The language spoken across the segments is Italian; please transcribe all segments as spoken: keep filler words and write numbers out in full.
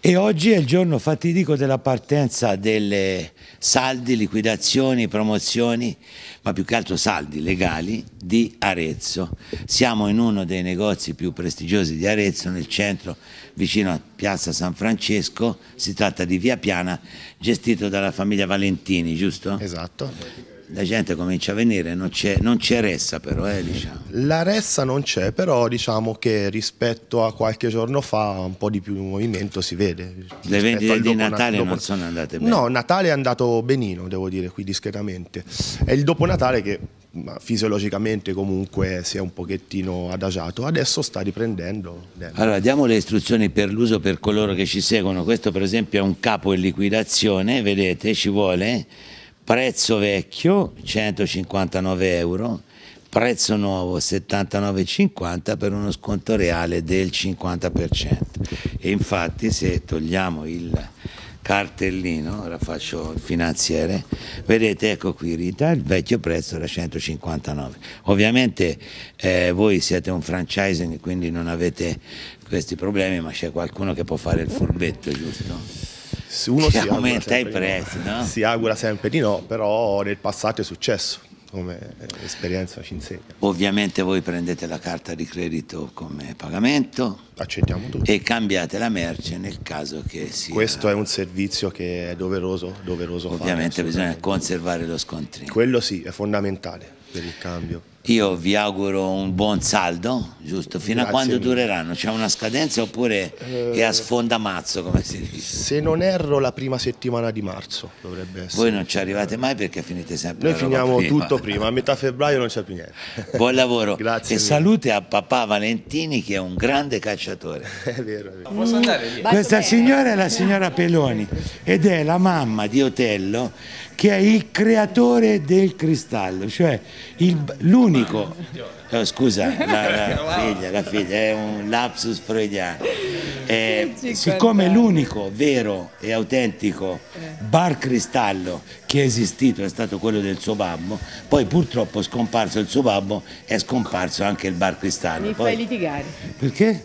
E oggi è il giorno fatidico della partenza delle saldi, liquidazioni, promozioni, ma più che altro saldi legali di Arezzo. Siamo in uno dei negozi più prestigiosi di Arezzo, nel centro, vicino a Piazza San Francesco. Si tratta di Via Piana, gestito dalla famiglia Valentini, giusto? Esatto. La gente comincia a venire, non c'è ressa però, eh, diciamo. La ressa non c'è, però diciamo che rispetto a qualche giorno fa un po' di più movimento si vede. Le vendite di Natale dopo... non sono andate bene? No, Natale è andato benino, devo dire, qui discretamente. È il dopo Natale che fisiologicamente comunque si è un pochettino adagiato, adesso sta riprendendo. Allora diamo le istruzioni per l'uso per coloro che ci seguono. Questo per esempio è un capo in liquidazione, vedete, ci vuole... Prezzo vecchio centocinquantanove euro, prezzo nuovo settantanove e cinquanta per uno sconto reale del cinquanta per cento. E infatti se togliamo il cartellino, ora faccio il finanziere, vedete, ecco qui Rita, il vecchio prezzo era centocinquantanove. Ovviamente eh, voi siete un franchising, quindi non avete questi problemi, ma c'è qualcuno che può fare il furbetto, giusto? Uno si aumenta i prezzi, no? no? Si augura sempre di no, però nel passato è successo, come esperienza ci insegna. Ovviamente voi prendete la carta di credito come pagamento, accettiamo tutto, e cambiate la merce nel caso che sia... Questo è un servizio che è doveroso, doveroso Ovviamente fare, bisogna conservare lo scontrino. Quello sì, è fondamentale per il cambio. Io vi auguro un buon saldo, giusto? Fino Grazie a quando mille. dureranno? C'è una scadenza oppure eh, è a sfondamazzo, come si dice? Se non erro la prima settimana di marzo dovrebbe essere. Voi non ci arrivate mai perché finite sempre Noi finiamo prima. tutto prima, a metà febbraio non c'è più niente. Buon lavoro. Grazie e mille. Salute a papà Valentini che è un grande cacciatore. È vero, è vero. Posso andare via? Questa signora è la signora Peloni ed è la mamma di Otello, che è il creatore del cristallo, cioè l'unico, oh, scusa, la, la, figlia, la figlia, è un lapsus freudiano, eh, siccome è l'unico vero e autentico bar cristallo che è esistito è stato quello del suo babbo, poi purtroppo scomparso il suo babbo è scomparso anche il bar cristallo. Mi poi, fai litigare. Perché?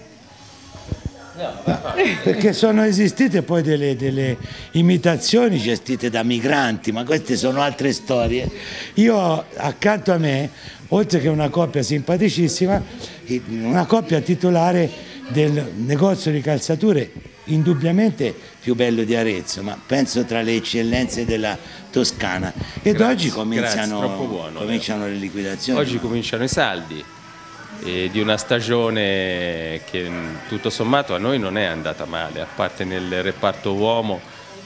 Perché sono esistite poi delle, delle imitazioni gestite da migranti, ma queste sono altre storie. Io accanto a me, oltre che una coppia simpaticissima, una coppia titolare del negozio di calzature indubbiamente più bello di Arezzo, ma penso tra le eccellenze della Toscana. Ed grazie, oggi cominciano, grazie, buono, cominciano le liquidazioni. Oggi cominciano i saldi. E di una stagione che tutto sommato a noi non è andata male, a parte nel reparto uomo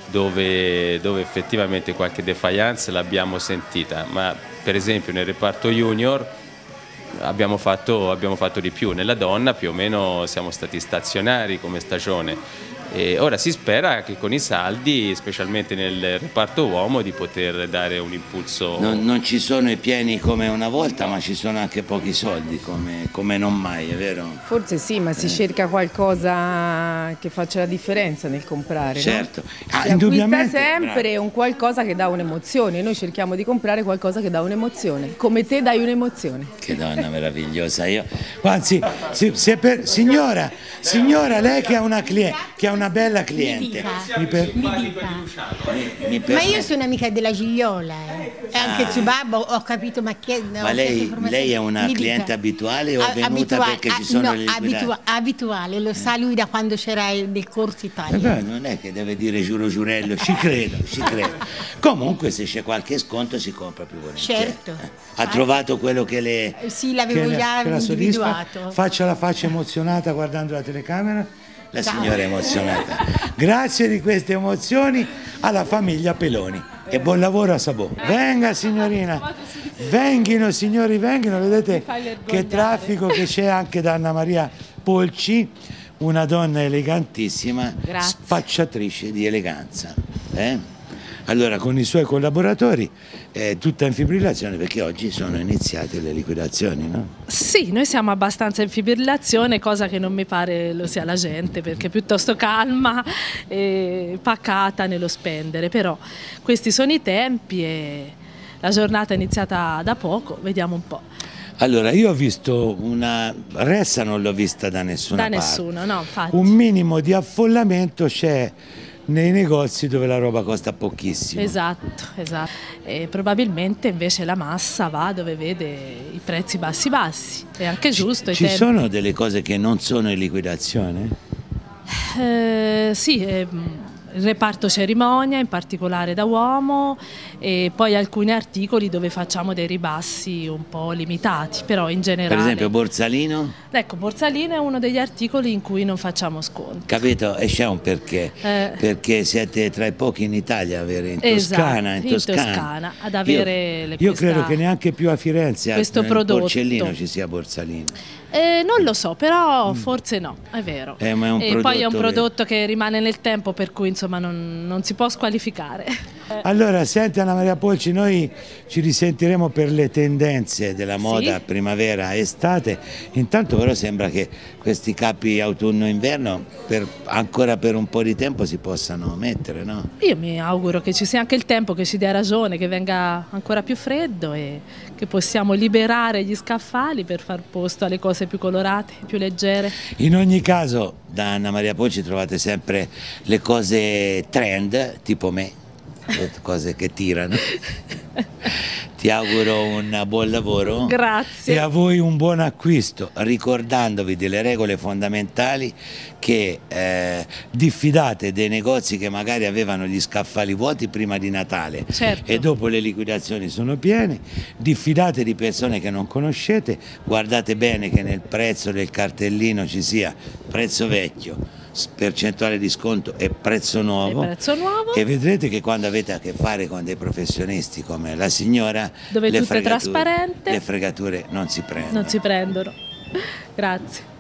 dove, dove effettivamente qualche defiance l'abbiamo sentita, ma per esempio nel reparto junior abbiamo fatto, abbiamo fatto di più, nella donna più o meno siamo stati stazionari come stagione. E ora si spera che con i saldi, specialmente nel reparto uomo, di poter dare un impulso. Non, non ci sono i pieni come una volta, ma ci sono anche pochi soldi, come, come non mai, è vero? Forse sì, ma si eh. cerca qualcosa che faccia la differenza nel comprare. Certo. No? Ah, si indubbiamente, acquista sempre bravo. un qualcosa che dà un'emozione, noi cerchiamo di comprare qualcosa che dà un'emozione, come te dai un'emozione. Che donna meravigliosa, io. Anzi, se, se per, signora, signora, lei che ha una cliente, che ha una bella cliente. Mi dica. Mi per... mi dica. Mi, mi ma io sono amica della Gigliola, eh. ah. anche il suo babbo, ho capito, ma che... Ma lei, lei è una mi cliente dica. abituale o è venuta abituale, perché ci sono no, le abitua abituale, lo sa lui da quando c'era nel corso Italia. Però non è che deve dire giuro giurello, ci credo, ci credo. Comunque se c'è qualche sconto si compra più volentieri. Certo. Eh. Ha ah. trovato quello che le... Sì, l'avevo già individuato. Faccia la faccia emozionata guardando la telecamera. La signora è emozionata. Grazie di queste emozioni alla famiglia Peloni e buon lavoro a Sabò. Venga signorina, venghino signori, venghino, vedete che traffico che c'è anche da Anna Maria Polci, una donna elegantissima, Grazie. spacciatrice di eleganza. Eh? Allora con i suoi collaboratori è tutta in fibrillazione perché oggi sono iniziate le liquidazioni, no? Sì, noi siamo abbastanza in fibrillazione, cosa che non mi pare lo sia la gente, perché è piuttosto calma e pacata nello spendere, però questi sono i tempi e la giornata è iniziata da poco, vediamo un po'. Allora, io ho visto una ressa, non l'ho vista da nessuna Da parte. nessuno, no, infatti. Un minimo di affollamento c'è nei negozi dove la roba costa pochissimo. Esatto, esatto. E probabilmente invece la massa va dove vede i prezzi bassi bassi. È anche giusto. Ci, ci sono delle cose che non sono in liquidazione? Eh, sì, eh, il reparto cerimonia, in particolare da uomo, e poi alcuni articoli dove facciamo dei ribassi un po' limitati, però in generale... Per esempio borsalino? Ecco, borsalino è uno degli articoli in cui non facciamo sconti. Capito? E c'è un perché, Eh. perché siete tra i pochi in Italia a avere in Esatto, Toscana, in in Toscana, Toscana, ad avere io, le- io questa- credo che neanche più a Firenze questo nel prodotto. Porcellino ci sia borsalino. Eh, non lo so, però forse no, è vero. Eh, ma è un e poi è un prodotto prodotto che rimane nel tempo, per cui insomma non, non si può squalificare. Allora, senti Anna Maria Polci, noi ci risentiremo per le tendenze della moda Sì. primavera, estate. Intanto però sembra che questi capi autunno-inverno per, ancora per un po' di tempo si possano mettere, no? Io mi auguro che ci sia anche il tempo, che ci dia ragione, che venga ancora più freddo e che possiamo liberare gli scaffali per far posto alle cose più colorate, più leggere. In ogni caso, da Anna Maria Polci trovate sempre le cose trend, tipo me, le cose che tirano. Ti auguro un buon lavoro. Grazie. E a voi un buon acquisto, ricordandovi delle regole fondamentali, che eh, diffidate dei negozi che magari avevano gli scaffali vuoti prima di Natale, Certo. e dopo le liquidazioni sono piene, diffidate di persone che non conoscete, guardate bene che nel prezzo del cartellino ci sia prezzo vecchio, percentuale di sconto e prezzo nuovo, E prezzo nuovo. e vedrete che quando avete a che fare con dei professionisti come la signora, Dove le tutto è fregature- trasparente. le fregature non si prendono. Non si prendono. Grazie.